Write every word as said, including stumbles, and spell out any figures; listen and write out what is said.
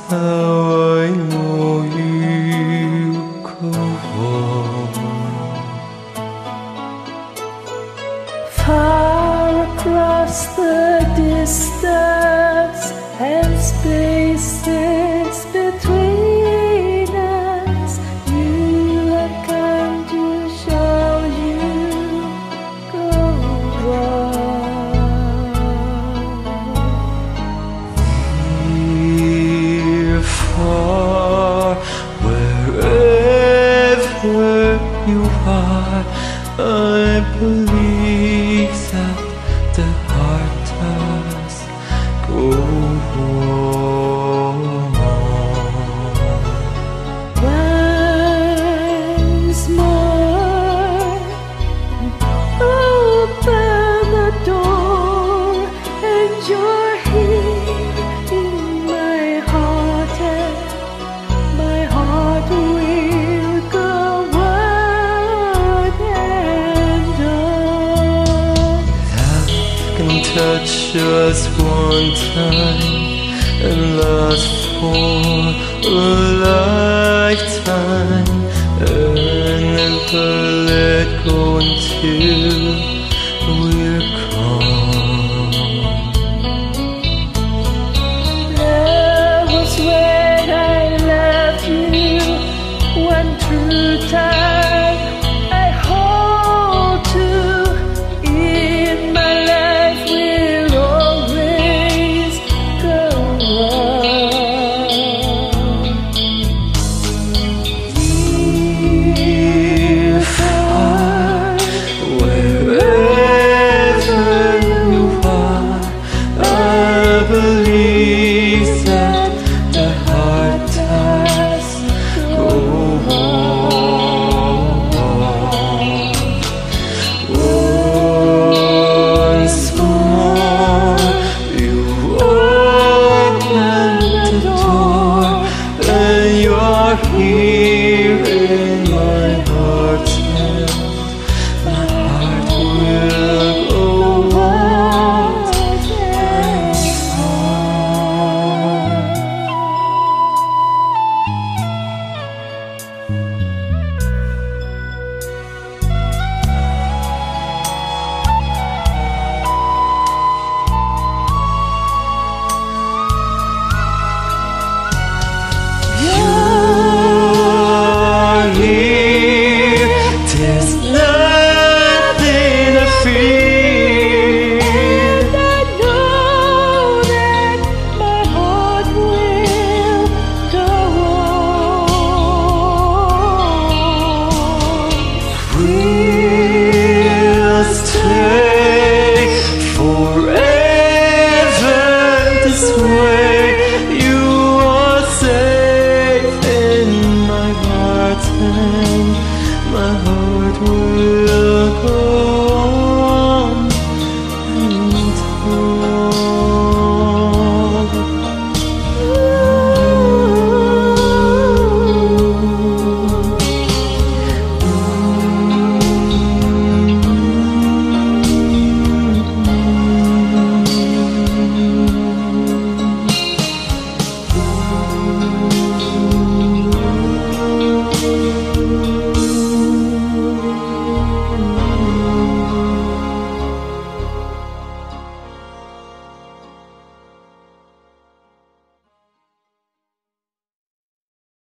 how I know you go on. Far across the distance and spaces between us, you have come to show you go Near, far, wherever you are, I believe that the heart does go on. Once more, open the door, and you're here in my heart, and my heart will go on and on. Love can touch us one time and last for a lifetime, and never let go until